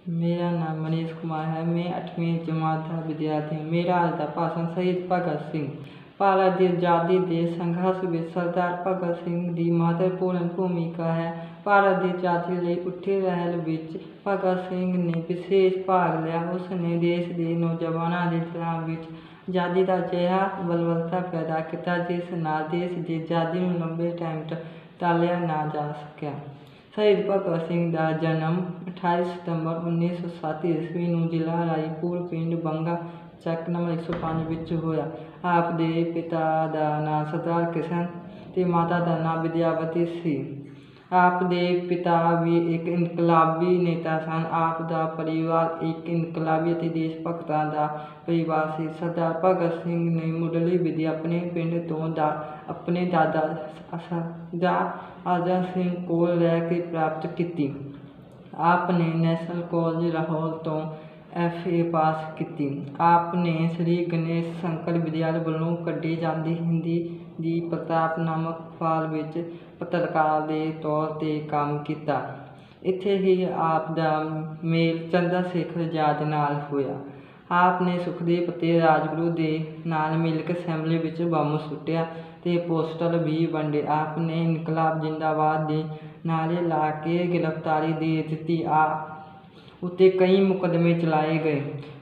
मेरा नाम मनीष कुमार है। मैं 8वीं जमात का विद्यार्थी हूँ। मेरा आज का भाषण शहीद भगत सिंह। ਭਾਰਤ ਦੀ ਆਜ਼ਾਦੀ ਦੇ ਸੰਘਰਸ਼ ਵਿੱਚ ਸਰਦਾਰ ਭਗਤ ਸਿੰਘ ਦੀ ਮਹੱਤਵਪੂਰਨ ਭੂਮਿਕਾ ਹੈ। ਭਾਰਤ ਦੀ ਆਜ਼ਾਦੀ ਲਈ ਉੱਠੀ ਲਹਿਰ ਵਿੱਚ ਭਗਤ ਸਿੰਘ ਨੇ ਵਿਸ਼ੇਸ਼ ਭਾਗ ਲਿਆ। ਉਸ ਨੇ ਦੇਸ਼ ਦੇ ਨੌਜਵਾਨਾਂ ਦੇ ਦਿਲਾਂ ਵਿੱਚ ਆਜ਼ਾਦੀ ਦਾ ਅਜਿਹਾ ਬਲਬਲਤਾ ਪੈਦਾ ਕੀਤਾ ਜਿਸ ਨਾਲ ਦੇਸ਼ ਦੀ ਆਜ਼ਾਦੀ ਨੂੰ ਲੰਬੇ ਟਾਈਮ ਤੱਕ ਟਾਲਿਆ ਨਾ ਜਾ ਸਕਿਆ। ਸ਼ਹੀਦ ਭਗਤ ਸਿੰਘ ਦਾ ਜਨਮ 28 ਸਤੰਬਰ 1907 ਈਸਵੀ ਨੂੰ ਜ਼ਿਲ੍ਹਾ ਰਾਏਪੁਰ ਪਿੰਡ ਬੰਗਾ ਚੱਕ ਨੰਬਰ 105 ਵਿੱਚ ਹੋਇਆ। ਆਪ ਦੇ ਪਿਤਾ ਦਾ ਨਾਂ ਸਰਦਾਰ ਕਿਸ਼ਨ ਅਤੇ ਮਾਤਾ ਦਾ ਨਾਂ ਵਿਦਿਆਵਤੀ ਸੀ। ਆਪ ਦੇ ਪਿਤਾ ਵੀ ਇੱਕ ਇਨਕਲਾਬੀ ਨੇਤਾ ਸਨ। ਆਪ ਦਾ ਪਰਿਵਾਰ ਇੱਕ ਇਨਕਲਾਬੀ ਅਤੇ ਦੇਸ਼ ਭਗਤਾਂ ਦਾ ਪਰਿਵਾਰ ਸੀ। ਸਰਦਾਰ ਭਗਤ ਸਿੰਘ ਨੇ ਮੁੱਢਲੀ ਵਿੱਦਿਆ ਆਪਣੇ ਪਿੰਡ ਤੋਂ ਆਪਣੇ ਦਾਦਾ ਸਰਦਾਰ ਆਜਾ ਸਿੰਘ ਕੋਲ ਰਹਿ ਕੇ ਪ੍ਰਾਪਤ ਕੀਤੀ। ਆਪ ਨੇ ਨੈਸ਼ਨਲ ਕਾਲਜ ਲਾਹੌਰ ਤੋਂ F.A. ਪਾਸ ਕੀਤੀ। ਆਪ ਨੇ ਸ੍ਰੀ ਗਣੇਸ਼ ਸ਼ੰਕਰ ਵਿਦਿਆਲਿਆ ਵੱਲੋਂ ਕੱਢੀ ਜਾਂਦੀ ਹਿੰਦੀ ਦੀ ਪ੍ਰਤਾਪ ਨਾਮਕ ਅਖਬਾਰ ਵਿੱਚ ਪੱਤਰਕਾਰ ਦੇ ਤੌਰ 'ਤੇ ਕੰਮ ਕੀਤਾ। ਇੱਥੇ ਹੀ ਆਪ ਦਾ ਮੇਲ ਚੰਦਰ ਸ਼ੇਖਰ ਆਜ਼ਾਦ ਨਾਲ ਹੋਇਆ। ਆਪ ਨੇ ਸੁਖਦੇਵ ਅਤੇ ਰਾਜਗੁਰੂ ਦੇ ਨਾਲ ਮਿਲ ਕੇ ਅਸੈਂਬਲੀ ਵਿੱਚ ਬੰਬ ਸੁੱਟਿਆ ਅਤੇ ਪੋਸਟਰ ਵੀ ਵੰਡੇ। ਆਪ ਨੇ ਇਨਕਲਾਬ ਜ਼ਿੰਦਾਬਾਦ ਦੇ ਨਾਅਰੇ ਲਾ ਕੇ ਗ੍ਰਿਫਤਾਰੀ ਦੇ ਦਿੱਤੀ। ਆਪ ਉੱਤੇ ਕਈ ਮੁਕੱਦਮੇ ਚਲਾਏ ਗਏ।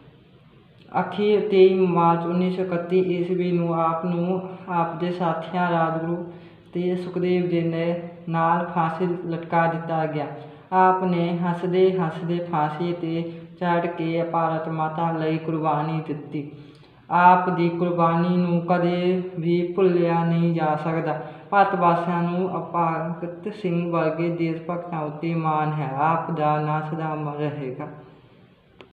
ਅਖੀਰ 23 ਮਾਰਚ 1931 ਈਸਵੀ ਨੂੰ ਆਪ ਦੇ ਸਾਥੀਆਂ ਰਾਜਗੁਰੂ ਅਤੇ ਸੁਖਦੇਵ ਦੇ ਨਾਲ ਫਾਂਸੀ ਲਟਕਾ ਦਿੱਤਾ ਗਿਆ। ਆਪ ਨੇ ਹੱਸਦੇ ਹੱਸਦੇ ਫਾਂਸੀ 'ਤੇ ਚੜ੍ਹ ਕੇ ਭਾਰਤ ਮਾਤਾ ਲਈ ਕੁਰਬਾਨੀ ਦਿੱਤੀ। ਆਪ ਦੀ ਕੁਰਬਾਨੀ ਨੂੰ ਕਦੇ ਵੀ ਭੁੱਲਿਆ ਨਹੀਂ ਜਾ ਸਕਦਾ। ਭਾਰਤ ਵਾਸੀਆਂ ਨੂੰ ਭਗਤ ਸਿੰਘ ਵਰਗੇ ਦੇਸ਼ ਭਗਤਾਂ ਉੱਤੇ ਮਾਣ ਹੈ। ਆਪ ਦਾ ਨਾਂ ਸਦਾ ਅਮਰ ਰਹੇਗਾ।